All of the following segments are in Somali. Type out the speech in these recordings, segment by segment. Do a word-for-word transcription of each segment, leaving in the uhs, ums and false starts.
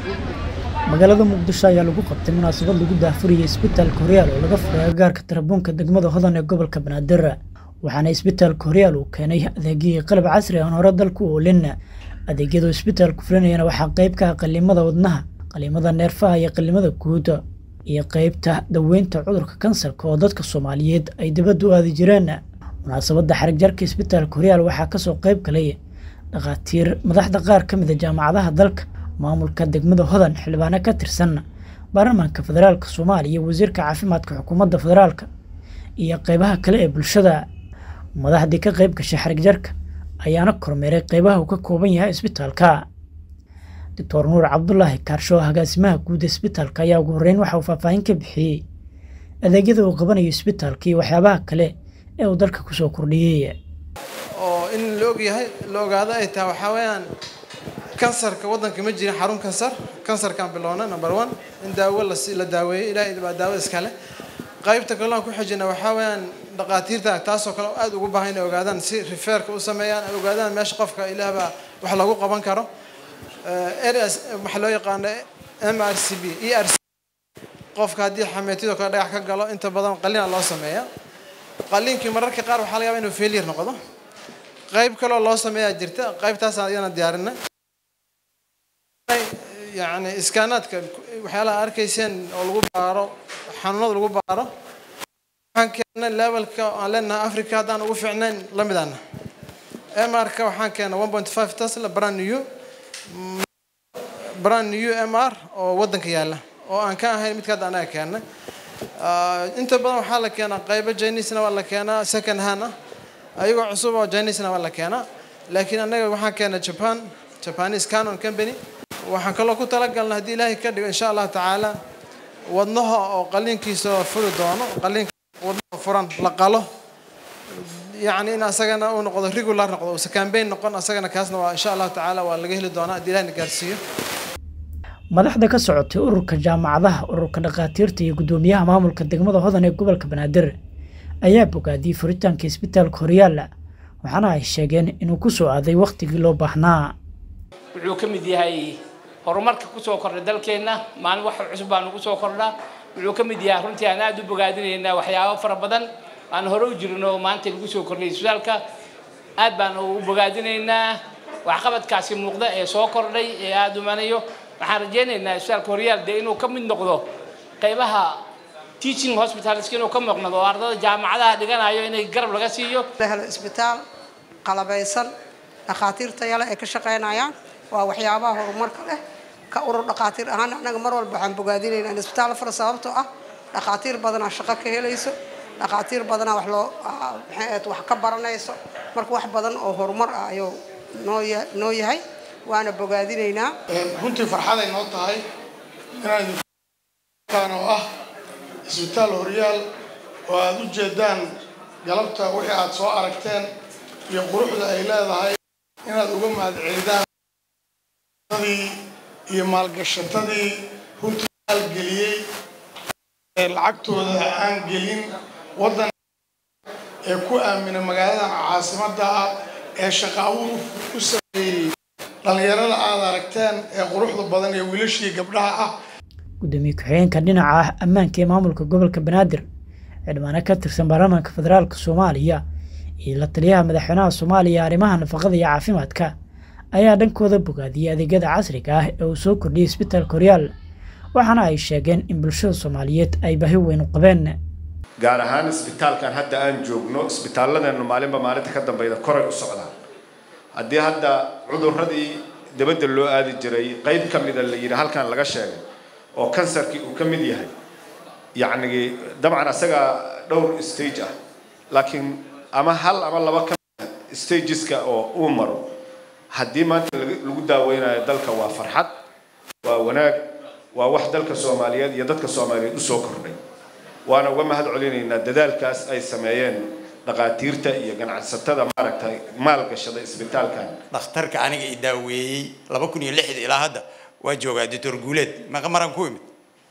magaalada Muqdisho ayaa lagu qabtay munaasabad lagu daafuriyay isbitaalka Horyaal oo laga furay gaarka tarabuunka degmada Hodan ee gobolka Banaadir waxaana isbitaalka Horyaal uu keenay adeegyo qalab casri ah oo hore dalku u leena adeegyada isbitaalku fulinayna waxa qayb ka ah qalimada wadnaha qalimada neerfaha iyo qalimada guud iyo qaybta daweynta cudurka kansarka oo dadka Soomaaliyeed ay dibadda u aadi jireen munaasabada xarig jarka isbitaalka Horyaal waxa ka soo qayb galay dhaqaatiir madaxda qaar ka mid ah jaamacadaha dalka maamulka degmada Hodan xilbaana ka tirsan baarlamaanka federaalka Soomaaliya wasiirka caafimaadka xukuumadda federaalka iyo qaybaha kale ee bulshada madaxdii ka qayb gashay xarig jarka ayaana kormeeray qaybaha uu ka kooban yahay isbitaalka Doctor Nuur Cabdullaahi Kaarsho agaasimaha guud ee isbitaalka ayaa ugu horeyn waxa uu faahfaahin ka bixiyay adeegyada uu qabanayo isbitaalka iyo waxyaabaha kale ee uu dalka ku soo kordhiyay oo in loo yahay loogaada ay tahay waxa weeyaan kansarka wadanka ma jira xarun kansar kansarkan bilowna number one in daawo la si la daaweeyo ilaahay baa daawo iska leh qaybta kale ku xijina waxa weeyaan dhaqaatiirta taas oo kale aad ugu baahan inay ogaadaan si referka u sameeyaan ay ogaadaan meesha qofka ilaahba wax lagu qaban karo areas waxa loo yaqaan M R C B E R C qofka hadii xameetido ka dhagax ka galo inta badan qalliin loo sameeyaa qalliinkii mararka qaar waxa laga yaabaa inuu failure noqdo qayb kale loo sameeyaa jirta qaybtaas ayaan diyaarinay يعني إسكانات وحيلا أركيسين أو لجو بارو حنود لجو بارو حن كنا level كأننا أفريقيا دان وفعنا لمدانا إم آر كا وحن كنا one point five تسلا brand new brand new إم آر أو ودن كيالا أو أن كان هاي متكاد أنا كنا أنت بدو حالك كنا قريبة جينيسنا ولا كنا second هنا أيوة عصوبة جينيسنا ولا كنا لكن أنا وحن كنا جابان Japanese Canon Company waxaan kaloo ku talagalnaa hadii Ilaahay ka dhigo insha Allah taala wadnaha oo qalinkiisa furi doono qalinka wadnaha furan la qalo yaani in asagana uu noqdo regular noqdo oo campaign noqon asagana kaasna waa insha Allah taala waa laga heli doonaa hadii Ilaahay gaarsiiyo madaxda ka socotay ururka jaamacadaha ururka dhaqaatiirta iyo gudoomiyaha maamulka degmada Hodan ee gobolka Banaadir ayaa bogaadiyay furitaanka isbitaalka Horyaal waxaana ay sheegeen inuu ku soo aaday waqtigii loo baahnaa wuxuu ka mid yahay horumarka ku soo kordhay dalkeena maalin wax cusub baan ugu soo kordhaa wuxuu ka mid yahay runtii aan aad u bogaadinaynaa waxyaabo fara badan aan hore u jirno maanta lagu soo kordhay isbitaalka aad baan ugu bogaadinaynaa wax qabadkaasi muuqda ee soo kordhay ee aad u manayo waxaan rajaynaynaa isbitaalka Horyaal de inuu ka mid noqdo qaybaha teaching hospitals inuu ka mid noqdo ardayda jaamacadaha dhiganayo inay garab laga siiyo isbitaal qalabaysan dhaqaatiirta yala ee ka shaqeynayaan waa waxyaabaha horumarka leh ka urur dhaqaatiir ahaan anaga mar walba waxaan bogaadinaynaa in isbitaal fara sababtoo ah dhaqaatiir badan shaqo ka helayso dhaqaatiir badan wax loo maxay wax ka baranayso marka wax badan oo horumar ah ayo noo noo yahay waana bogaadinaynaa runtii farxad ay noo tahay inaan kaano ah isbitaal Horyaal oo aad u jeedaan galabta wixii aad soo aragteen iyo quruxda ay leedahay inaad uga mahadcelidaan iyo maalgashatadii runtii maalgeliyey ee lacagtooda aan gelin wadan ee ku aamina magaalada caasimadda ah ee shaqaawo u sameeyay dhalinyarada aad aragteen ee quruxda badan ee wiilashii gabdhaha ah gudoomiye ku-xigeenka dhinaca ammaanka ee maamulka gobolka Banaadir xildhibaano ka tirsan baarlamaanka federaalka Soomaaliya iyo la taliyaha madaxweynaha Soomaaliya arrimaha nafaqada iyo caafimaadka ayaa dhankooda bogaadiyay adeegyada casriga ah ee uu soo kordhiyay isbitaalka Horyaal waxaana ay sheegeen in bulshada Soomaaliyeed ay baahi weyn u qabeen gaar ahaan isbitaalkan hadda aan joogno isbitaaladana maalinba maalinta ka dambeeyda koray u socdaan haddii hadda cudurradii dibadda loo aadi jiray qayb ka mid ah la yiri halkan laga sheegay oo kansarkii uu ka mid yahay yacni dabcan asaga dhowr stage ah laakiin ama hal ama laba ka stageska oo uu maro haddii maanta lagu daaweynayo dalka waa farxad waa wanaag waa wax dalka Soomaaliyeed iyo dadka Soomaaliyeed u soo kordhay waana uga mahad celinaynaa dadaalkaas ay sameeyeen dhaqaatiirta iyo ganacsatada maaragtay maalgashada isbitaalkan dhakhtarka aniga i daaweeyay laba kun iyo lix ilaa hadda waa joogaa Doctor Guuleed ma qamaran ku imid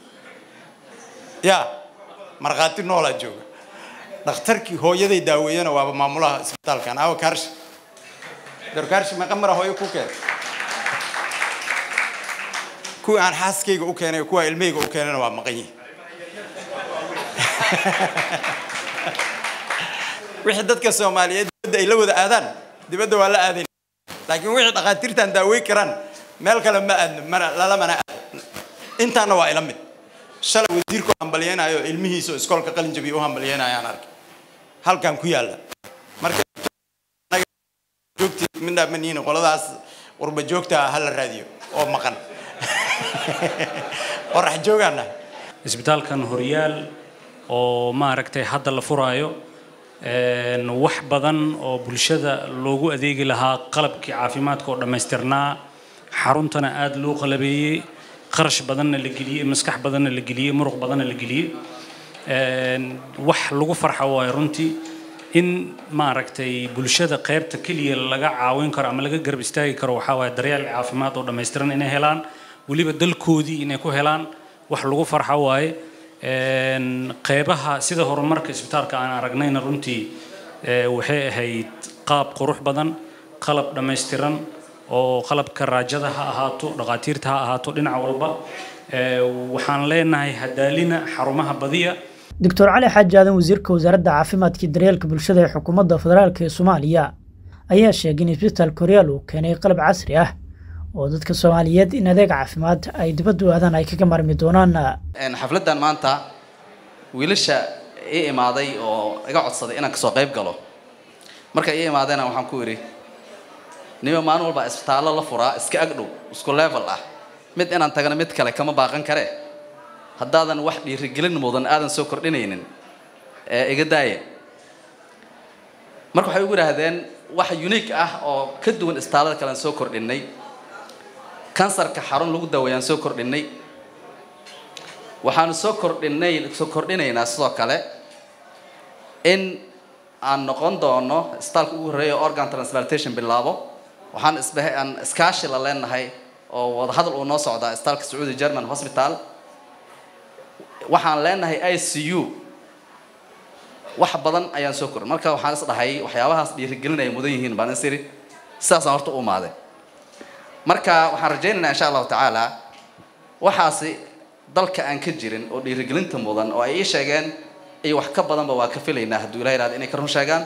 ya marqaati noola jooga dhakhtarkii hooyaday daaweeyana waa maamulaha isbitaalkan aw Kaarsho Doctor Kaarsho ma qamara hooyo ku keen kuwa aan xaaskayga u keenay kuwa ilmeyga u keenayna waa maqan yihiin wixii dadka Soomaaliyeed dibadda ay la wada aadaan dibadda waa la aadeen laakiin wixii dhaqaatiirtan daaweey karaan meel kale ma aadno lala mana intaana waa ila mid shalay wasiirku hambalyeynaayo ilmihiisa iskoolka qalin jabiyo u hambalyeynayaan arkay halkan ku yaala marka joogti minna maniina qoladaas warba joogta hal raadiyo oo maqan warax joogana isbitaalkan Horyaal oo ma aragtay hadda la furaayo een wax badan oo bulshada loogu adeegi lahaa qalabkii caafimaadka oo dhameystirnaa xaruntana aad loo qalabeeyay qarash badanna la geliyay maskax badanna la geliyay muruq badanna la geliyay een wax lagu farxo way runtii in ma aragtay bulshada qaybta kaliya laga caawin karo ama laga garab istaagi karo waxa way daryeel caafimaad oo dhameystiran inay helaan waliba dalkoodii inay ku helaan wax lagu farxo way een qaybaha sida horumarka isbitaalka aan aragnayna runtii waxay ahayd qaab qurux badan qalab dhameystiran oo qalabka raajada ha ahaato dhaqaatiirta ha ahaato dhinac walba waxaan leenahay hadaalina xarumaha badiya دكتور علي حاج آدم وزيرك وزارة عافيمات كدريالك بالشدة حكومة فدرالك الصومالية أيها شيء إسبيتال كوريالو كان يقلب عصري أه ودتك الصوماليات إن ذاك عافيمات أي دبدو هذا نايك كمر مدونان إن حفلتنا ما أنت ويلش إيه ماضي أو قاعد صدق أنا كسوق قيب قالوا مركا إيه ماضي أنا وحنا كوري نيو ما نقول بقى إسبيتال الله فرا إسك أقدو إسكول ليفل أه مد أنا أنتجنا مد كله كم باقن كره هذا واحد يرجلن موضن آدم سكر دينين إجداية مركو حيقول هذين واحد يونيك أه أو كدون استعلاء كلام سكر ديني كانسر كحرون لوجود ويان سكر ديني وحن سكر ديني سكر ديني ناس كله إن عن نقطة إنه استعلاء كوريا organ transplantation باللابو وحن اسمه أن سكاش للين هاي أو هذا الأناس عدا استعلاء السعودي جيرمان هوسبيتال waxaan leenahay I C U wax badan ayaan soo korin marka waxaan is dhahay waxyaabahaas dhiirigelinay mudan yihiin baan isiri sidaas aan horta u maaday marka waxaan rajaynaynaa insha Allah taala waxaasi dalka aan ka jirin oo dhiirigelinta mudan oo ay sheegeen ay wax ka badan ba waa ka filaynaa haduu Ilaahay raad inay ka run sheegaan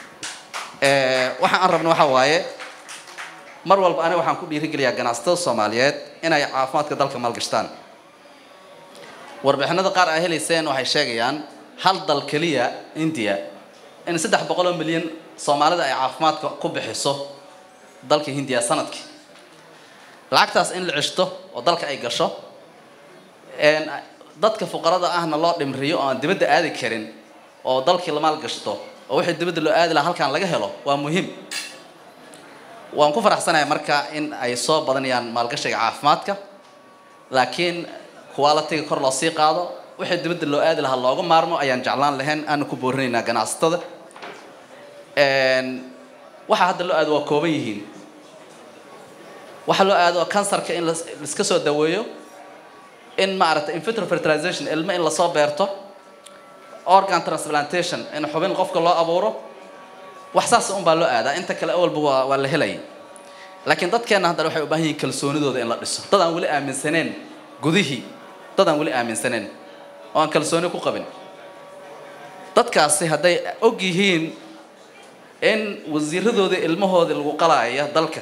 ee waxa aan rabno waxa waaye mar walba aniga waxaan ku dhiirigeliyaa ganacsatada Soomaaliyeed inay caafimaadka dalka maalgashtaan warbixinada qaar ay helayeen waxay sheegayaan hal dal kaliya India in saddex boqol oo milyan Soomaalida ay caafimaadka ku bixiso dalka Hindiya sanadkii lacagtaas in la cishto oo dalka ay gasho een dadka fuqarada ahna loo dhimriyo oo aan dibadda aadi karin oo dalkii la maal gashto oo wixii dibadda loo aadi lahaa halkan laga helo waa muhiim waan ku faraxsanahay marka in ay soo badanayaan maalgashiga caafimaadka laakiin quality kor loo sii qaado wixii dibadda loo aadi lahaa looga maarmo ayaan jeclaan lahayn aan ku boorinaynaa ganacsatada een waxa hadda loo aado waa kooban yihiin waxa loo aado kansarka in la iska soo daweeyo in ma aragtay in vitro fertilization ilma in la soo beerto organ transplantation in xubin qofka loo abuuro wax saas un baa loo aadaa inta kale awalba waa waa la helay laakiin dadkeena hadda waxay u baahan yihiin kalsoonidooda in la dhiso dad aan wali aaminsaneen gudihii dad aan wali aaminsaneen oo aan kalsooni ku qabin dadkaasi hadday og yihiin in wasiiradooda ilmahooda lagu qalaayo dalka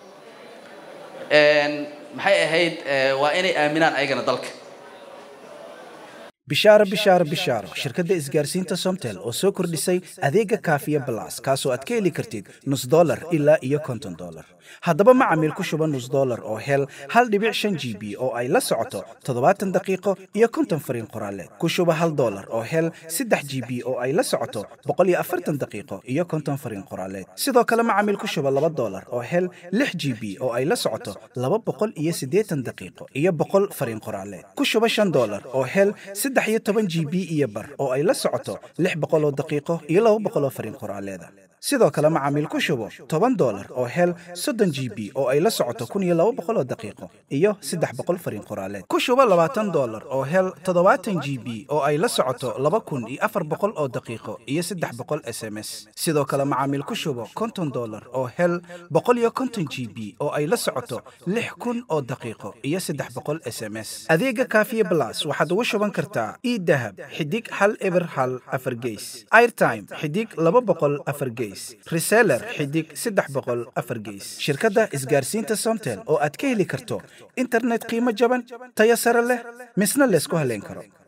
een maxay ahayd waa inay aaminaan ayagana dalka bishaaro bishaaro bishaaro shirkadda isgaarsiinta Somtel oo soo kordhisay adeega Kaafiya Plus kaasoo aad ka heli kartid nus dollar ilaa iyo konton dollar haddaba macaamiil ku shuba nus dollar oo hel hal dhibic shan G B oo ay la socoto toddobaatan daqiiqo iyo konton fariin qoraaleed ku shuba hal dollar oo hel saddex G B oo ay la socoto boqol iyo afartan daqiiqo iyo konton fariin qoraaleed sidoo kale macaamiil ku shuba laba dollar oo hel lix G B oo ay la socoto laba boqol iyo siddeetan daqiiqo iyo boqol fariin qoraaleed ku shuba shan dollar oo hel saddex iyo toban G B iyo bar oo ay la socoto lix boqol oo daqiiqo iyo laba boqol oo fariin qoraaleed sidoo kale macaamiil ku shubo toban dollar oo hel soddon g b oo ay la socoto kun iyo laba boqol oo daqiiqo iyo saddex boqol fariin qoraaleed ku shubo labaatan dollar oo hel toddobaatan g b oo ay la socoto laba kun iyo afar boqol oo daqiiqo iyo saddex boqol s m s sidoo kale macaamiil ku shubo konton dollar oo hel boqol iyo konton g b oo ay la socoto lix kun oo daqiiqo iyo saddex boqol s m s adeega kaafiye plus waxaad ugu shuban kartaa idahab xidig hal eber hal afar gees airtime xidig laba boqol afar gees reseller xidig saddex boqol afar gees shirkadda isgaarsiinta somtel oo aad ka heli karto internet qiimo jaban tayo sare leh misna laysku haleyn karo.